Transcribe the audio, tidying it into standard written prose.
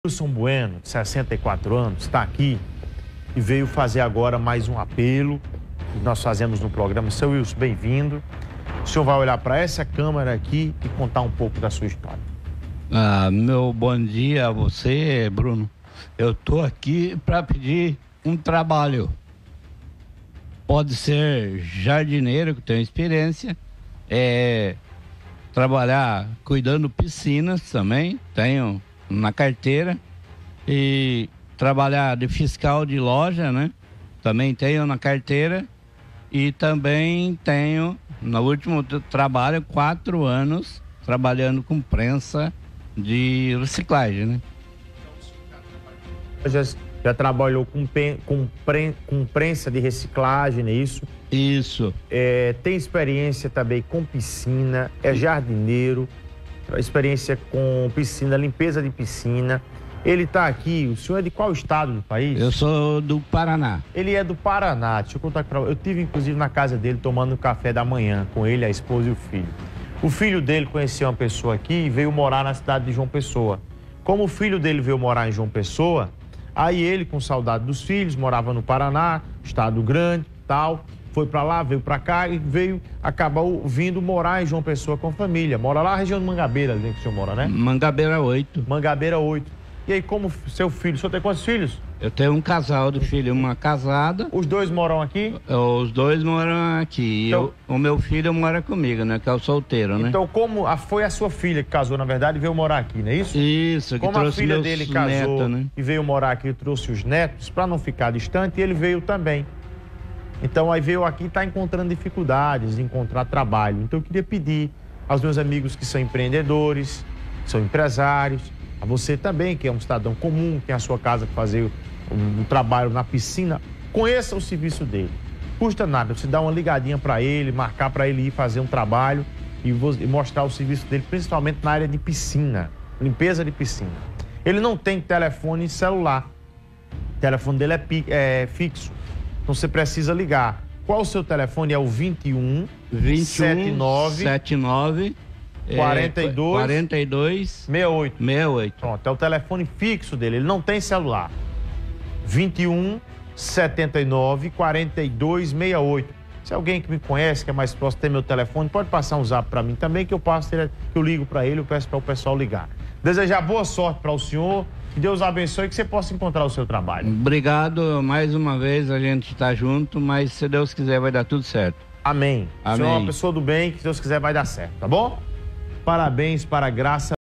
Wilson Bueno, de 64 anos, está aqui e veio fazer agora mais um apelo que nós fazemos no programa. Seu Wilson, bem-vindo. O senhor vai olhar para essa câmera aqui e contar um pouco da sua história. Meu bom dia a você, Bruno. Eu estou aqui para pedir um trabalho. Pode ser jardineiro, que tenho experiência, trabalhar cuidando piscinas também, tenho na carteira, e trabalhar de fiscal de loja, né? Também tenho na carteira, e também tenho, no último trabalho, 4 anos trabalhando com prensa de reciclagem, né? Já trabalhou com prensa de reciclagem, é isso? Isso. Tem experiência também com piscina, é jardineiro, experiência com piscina, limpeza de piscina. Ele está aqui, o senhor é de qual estado do país? Eu sou do Paraná. Ele é do Paraná, deixa eu contar para você. Eu estive inclusive na casa dele tomando um café da manhã com ele, a esposa e o filho. O filho dele conheceu uma pessoa aqui e veio morar na cidade de João Pessoa. Como o filho dele veio morar em João Pessoa, aí ele, com saudade dos filhos, morava no Paraná, estado grande, tal, foi para lá, veio para cá e acabou vindo morar em João Pessoa com a família. Mora lá na região de Mangabeira, ali que o senhor mora, né? Mangabeira 8. Mangabeira 8. E aí, como seu filho, o senhor tem quantos filhos? Eu tenho um casal de filho, uma casada. Os dois moram aqui? Os dois moram aqui. Então, o meu filho mora comigo, né? Que é o solteiro, né? Então, foi a sua filha que casou, na verdade, e veio morar aqui, não é isso? Isso, que como trouxe a filha dele casou netos, né? E veio morar aqui e trouxe os netos, para não ficar distante, ele veio também. Então, aí veio aqui e está encontrando dificuldades de encontrar trabalho. Então, eu queria pedir aos meus amigos que são empreendedores, que são empresários, a você também, que é um cidadão comum, que tem a sua casa para fazer um trabalho na piscina, conheça o serviço dele. Custa nada, você dá uma ligadinha para ele, marcar para ele ir fazer um trabalho e mostrar o serviço dele, principalmente na área de piscina, limpeza de piscina. Ele não tem telefone celular, o telefone dele é fixo, então você precisa ligar. Qual o seu telefone? É o 21 79 42 68. Pronto, é o telefone fixo dele, ele não tem celular. 21 79 42 68. Se alguém que me conhece, que é mais próximo, tem meu telefone, pode passar um zap para mim também, que eu ligo para ele, eu peço para o pessoal ligar. Desejar boa sorte para o senhor, que Deus abençoe e que você possa encontrar o seu trabalho. Obrigado, mais uma vez a gente está junto, mas se Deus quiser vai dar tudo certo. Amém. Amém. O senhor é uma pessoa do bem, que se Deus quiser vai dar certo, tá bom? Parabéns, para a graça